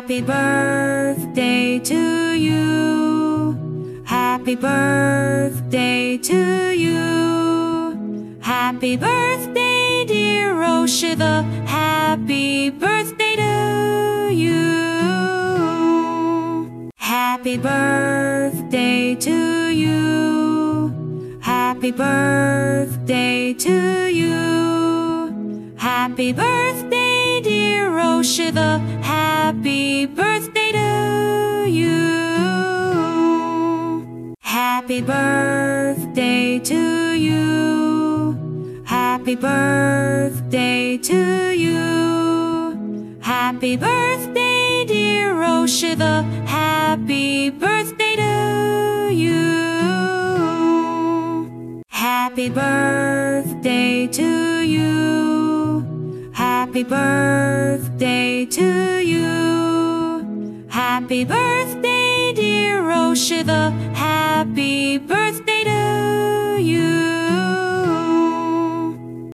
Happy birthday to you. Happy birthday to you. Happy birthday, dear Roshitha. Happy birthday to you. Happy birthday to you. Happy birthday to you. Happy birthday, dear Roshitha. Happy birthday to you. Happy birthday to you. Happy birthday to you. Happy birthday, dear Roshitha. Happy birthday to you. Happy birthday to you. Happy birthday to you. Happy birthday, dear Roshitha. Happy birthday.